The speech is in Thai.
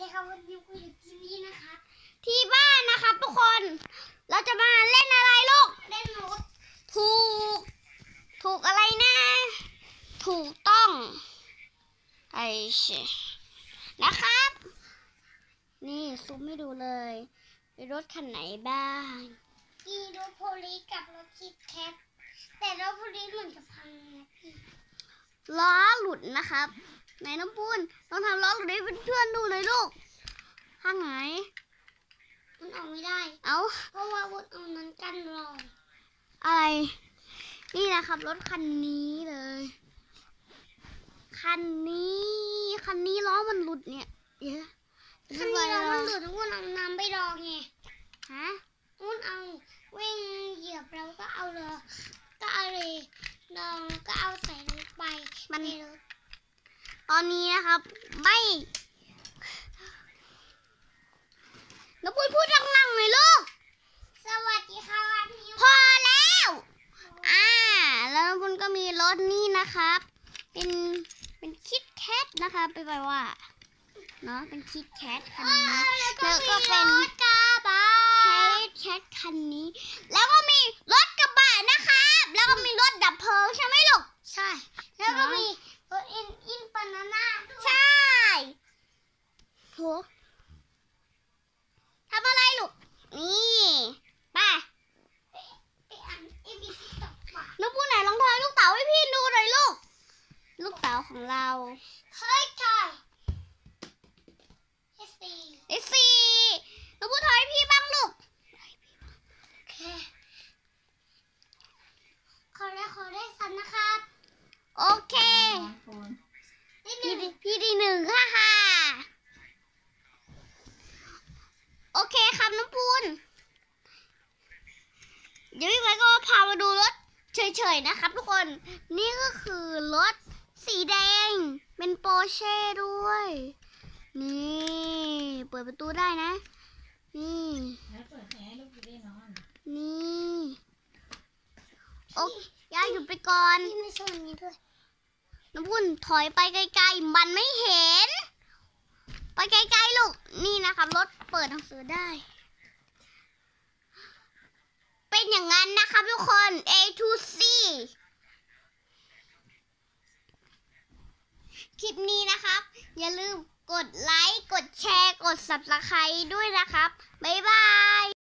ดีครับวันนี้กูอยู่ที่นี่นะครับที่บ้านนะครับทุกคนเราจะมาเล่นอะไรลูกเล่นรถถูกอะไรนะถูกต้องไอ้เชนะครับนี่ซูมให้ดูเลยเป็นรถคันไหนบ้างมีรถโพลีกับรถคิดแคทแต่รถโพลีเหมือนจะพังนะพี่ล้อหลุดนะครับไหนน้ำปูนต้องทำล้อหลุดให้เพื่อนๆดูเลยลูกข้างไหนมันออกไม่ได้เอาเพราะว่าบนเอานั้นกันรออะไรนี่นะครับรถคันนี้เลยคันนี้ล้อมันหลุดเนี่ยเยอะคันนี้เรามันหลุดทุกคนเอาน้ำไปรอไงฮะมันเอาวิ่งเหยียบแล้วก็เอาเลยลองก็เอาใส่ลงไปมันตอนนี้นะครับไม่น้ำปุ้ยพูดดังๆหน่อยลูกสวัสดีค่ะวันนี้พอแล้วแล้วน้ำปุ้ยก็มีรถนี่นะครับเป็นคิดแคทนะคะไปว่าเนาะเป็นคิดแคทคันนี้แล้วก็เป็นกระบะแคทคันนี้แล้วก็มีรถกระบะนะครับแล้วก็มีรถดับเพลิงใช่ไหมลูกใช่แล้วก็มีรถอินบานาน่าด้วยใช่โหทำอะไรลูกนี่ไปอ่าน ABC ต่อไปลูกผู้ไหนลองทอยลูกเต๋าให้พี่ดูหน่อยลูกเต๋าของเราเฮ้ยทอยสี่ลูกผู้ทอยพี่บ้างลูกโอเคขอได้สันนะครับโอเคพี่ดีหนึ่งค่ะโอเคครับน้ำปูนเดี๋ยวพี่ไว้ก็พามาดูรถเฉยๆนะครับทุกคนนี่ก็คือรถสีแดงเป็นโปรเช่ด้วยนี่เปิดประตูได้นะนี่นี่โอ้ยายหยุดไปก่อนนี่ไม่ชนนี้ด้วยน้ำพุ่นถอยไปไกลๆมันไม่เห็นไปไกลๆลูกนี่นะครับรถเปิดหนังสือได้เป็นอย่างนั้นนะครับทุกคน A to C คลิปนี้นะครับอย่าลืมกดไลค์กดแชร์กด Subscribe ด้วยนะครับบ๊ายบาย